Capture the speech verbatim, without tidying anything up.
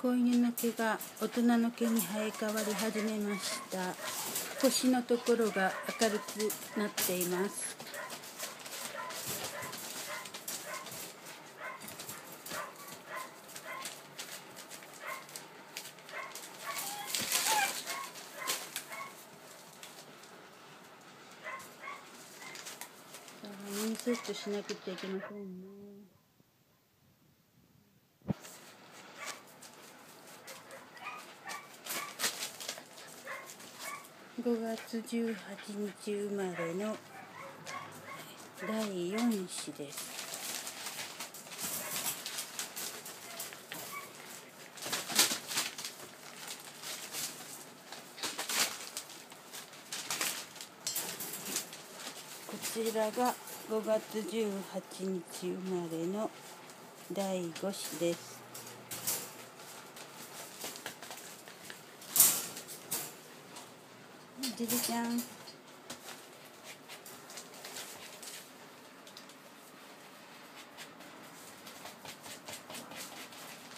子犬の毛が大人の毛に生え変わり始めました。腰のところが明るくなっています。ミニセットしなくちゃいけませんね。ごがつじゅうはちにち生まれのだいよん子です。こちらがごがつじゅうはちにち生まれのだいご子です。ジジちゃん。